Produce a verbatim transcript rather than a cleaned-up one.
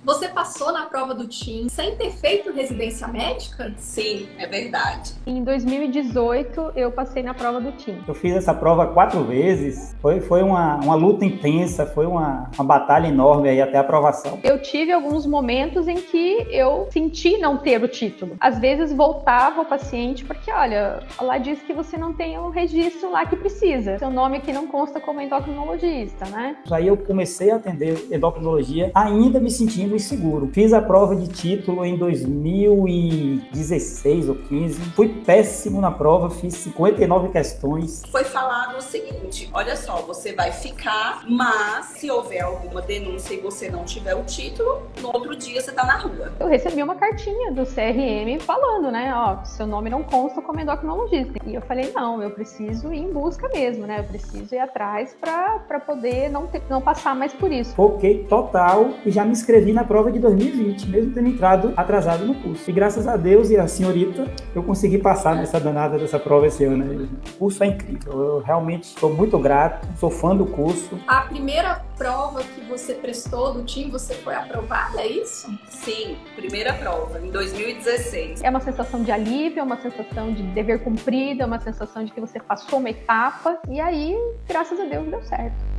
Você passou na prova do TIM sem ter feito residência médica? Sim, é verdade. Em dois mil e dezoito, eu passei na prova do TIM. Eu fiz essa prova quatro vezes. Foi, foi uma, uma luta intensa, foi uma, uma batalha enorme aí até a aprovação. Eu tive alguns momentos em que eu senti não ter o título. Às vezes voltava o paciente porque, olha, lá diz que você não tem o registro lá que precisa. Seu nome aqui não consta como endocrinologista, né? Aí eu comecei a atender endocrinologia ainda me sentindo inseguro. Fiz a prova de título em dois mil e dezesseis ou quinze. Fui péssimo na prova, fiz cinquenta e nove questões. Foi falado o seguinte, olha só, você vai ficar, mas se houver alguma denúncia e você não tiver o título, no outro dia você tá na rua. Eu recebi uma cartinha do C R M falando, né, ó, seu nome não consta como endocrinologista. E eu falei, não, eu preciso ir em busca mesmo, né, eu preciso ir atrás pra, pra poder não, ter, não passar mais por isso. Foquei total e já me inscrevi na prova de dois mil e vinte, mesmo tendo entrado atrasado no curso. E graças a Deus e a senhorita, eu consegui passar nessa danada dessa prova esse ano. O curso é incrível, eu realmente sou muito grato, sou fã do curso. A primeira prova que você prestou do TIM, você foi aprovada, é isso? Sim, primeira prova, em dois mil e dezesseis. É uma sensação de alívio, é uma sensação de dever cumprido, é uma sensação de que você passou uma etapa. E aí, graças a Deus, deu certo.